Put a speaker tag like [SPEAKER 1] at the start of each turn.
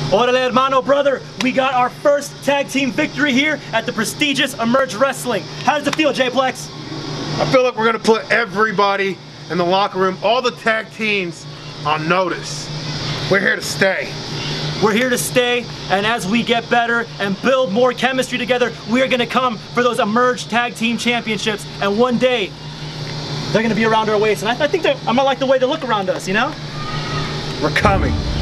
[SPEAKER 1] Orale, hermano, brother, we got our first tag team victory here at the prestigious Emerge Wrestling. How does it feel, J-Plexx?
[SPEAKER 2] I feel like we're going to put everybody in the locker room, all the tag teams, on notice. We're here to stay.
[SPEAKER 1] We're here to stay, and as we get better and build more chemistry together, we are going to come for those Emerge Tag Team Championships, and one day, they're going to be around our waist, and I think I might like the way they look around us, you know?
[SPEAKER 2] We're coming.